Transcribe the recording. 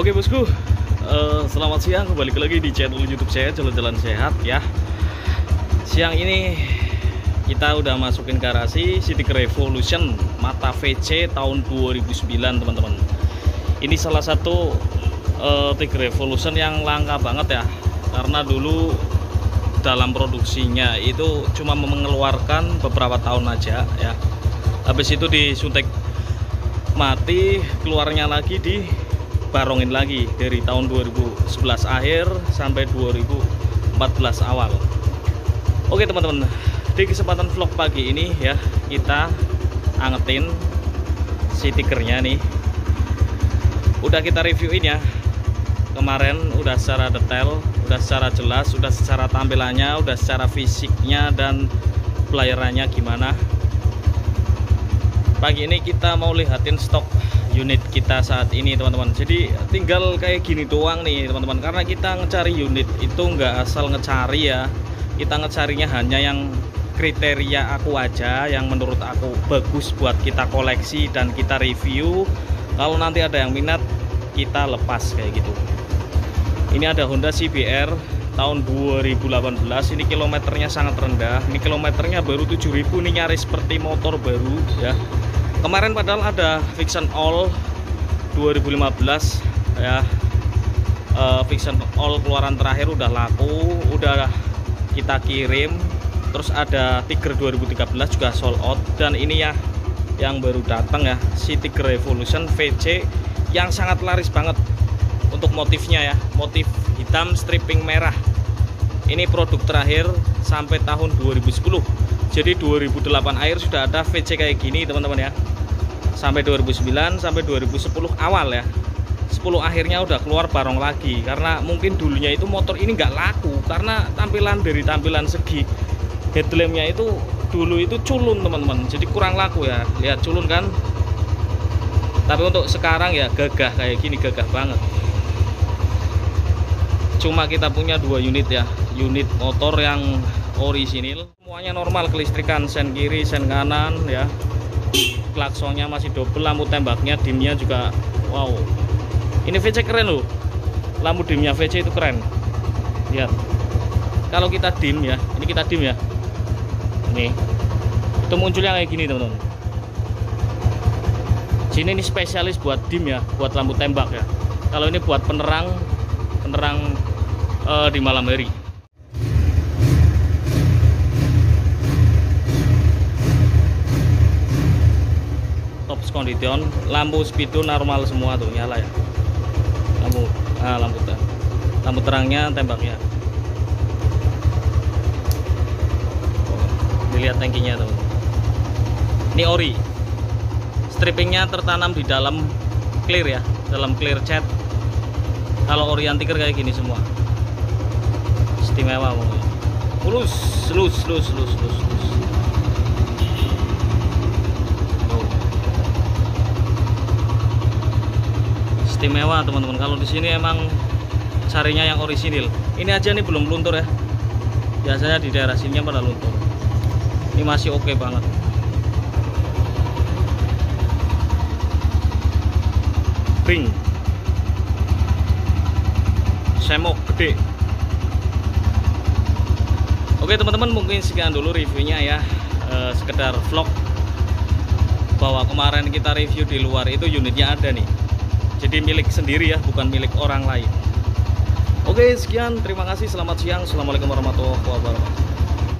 Oke bosku, selamat siang, kembali lagi di channel YouTube saya Jalan-Jalan Sehat ya. Siang ini kita udah masukin garasi Citic Revolution Mata VC tahun 2009 teman-teman. Ini salah satu Citic Revolution yang langka banget ya, karena dulu dalam produksinya itu cuma mengeluarkan beberapa tahun aja ya. Habis itu disuntik mati, keluarnya lagi dibarongin lagi dari tahun 2011 akhir sampai 2014 awal. Oke teman-teman, di kesempatan vlog pagi ini ya, kita angetin si tikernya nih. Udah kita reviewin ya kemarin, udah secara detail, udah secara jelas, udah secara tampilannya, udah secara fisiknya dan pelayarannya gimana. Pagi ini kita mau lihatin stok unit kita saat ini teman-teman. Jadi tinggal kayak gini doang nih teman-teman, karena kita ngecari unit itu nggak asal ngecari ya. Kita ngecarinya hanya yang kriteria aku aja, yang menurut aku bagus buat kita koleksi dan kita review. Kalau nanti ada yang minat, kita lepas kayak gitu. Ini ada Honda CBR tahun 2018. Ini kilometernya sangat rendah. Ini kilometernya baru 7.000. Ini nyaris seperti motor baru ya. Kemarin padahal ada Vision All 2015 ya. Vision All keluaran terakhir udah laku, udah kita kirim. Terus ada Tiger 2013 juga sold out, dan ini ya yang baru datang ya, Citic Revolution VC yang sangat laris banget untuk motifnya ya, motif hitam striping merah. Ini produk terakhir sampai tahun 2010. Jadi 2008 akhir sudah ada VC kayak gini teman-teman ya. Sampai 2009 sampai 2010 awal ya. 10 akhirnya udah keluar barong lagi, karena mungkin dulunya itu motor ini nggak laku karena tampilan segi headlampnya itu dulu itu culun teman-teman, jadi kurang laku ya. Lihat culun kan. Tapi untuk sekarang ya gagah kayak gini, gagah banget. Cuma kita punya 2 unit ya, unit motor yang orisinil, semuanya normal, kelistrikan sen kiri sen kanan ya. Klaksonnya masih double, lampu tembaknya dimnya juga wow. Ini VC keren loh, lampu dimnya VC itu keren. Lihat, kalau kita dim ya, ini kita dim ya, nih itu munculnya kayak gini teman-teman. Sini ini spesialis buat dim ya, buat lampu tembak ya. Kalau ini buat penerang di malam hari. Top condition, lampu speedo normal semua tuh nyala ya. Lampu terangnya, tembaknya. Dilihat tangkinya tuh. Ini ori. Strippingnya tertanam di dalam clear ya, dalam clear cat. Kalau orientikir kayak gini semua. Istimewa pokoknya. Lus. Istimewa teman-teman. Kalau di sini emang carinya yang orisinil. Ini aja nih belum luntur ya. Biasanya di daerah sini pada luntur. Ini masih oke banget. Ring. Semok gede. Oke teman-teman, mungkin sekian dulu reviewnya ya. Sekedar vlog bahwa kemarin kita review di luar itu unitnya ada nih. Jadi milik sendiri ya, bukan milik orang lain. Oke, sekian, terima kasih, selamat siang, assalamualaikum warahmatullahi wabarakatuh.